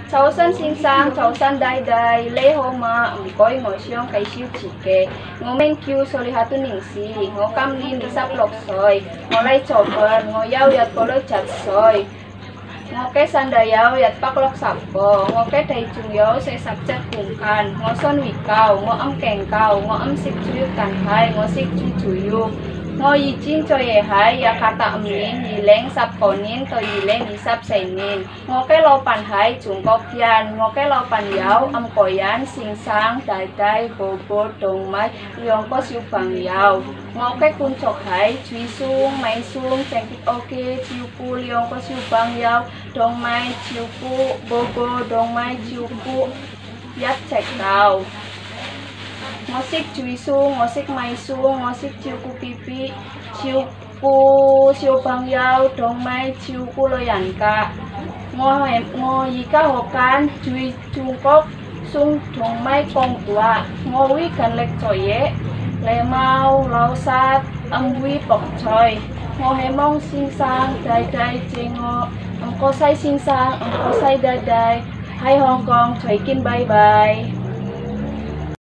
Cháu sân sinh sang, cháu sân đai đai, lê hô mà, coi ngồi xiong cái siêu chỉ kê. Ngô men kêu soli hatu ning si, ngô cam lin đi sắp lọc soi, ngô lay chổ phần, ngô yao yat có lôi chặt soi. Ngô cái sân đời yao yat pak lok sap bò, ngô cái thầy chung yao sẽ sắp chất cùng can, ngô son vị cao, ngô âm kèng cao, ngô âm xích chú cằn hai, ngô xích chú yu. Ngô yi chin cho ye hai ya kata amin yi leng sap konin to yi leng yi sap senin ngô cái lo pan hai chung kok yan ngô cái lo pan yao am ko yan sing sang dai dai bo bo dong mai yong ko siu pang yao ngô cái kun chok hai chui sung mai sung cheng kit ok chiu pu yong ko siu pang yao dong mai chiu pu bo bo dong mai chiu pu yat chek tao ngosik chui su, ngosik mai su, ngosik chiu ku pipi, chiu ku siu bang yao, dong mai chiu ku loyan ka. Ngo yi ka hokan, chui chung kok, sung dong mai kong tua, ngo wi kan lek choye, le mau, lau sat, wi pok choy. Ngo he mong sing sang, dai dai jengo, ko sai sing sang, ko sai dai dai, hai Hong Kong, choy kin bye bye.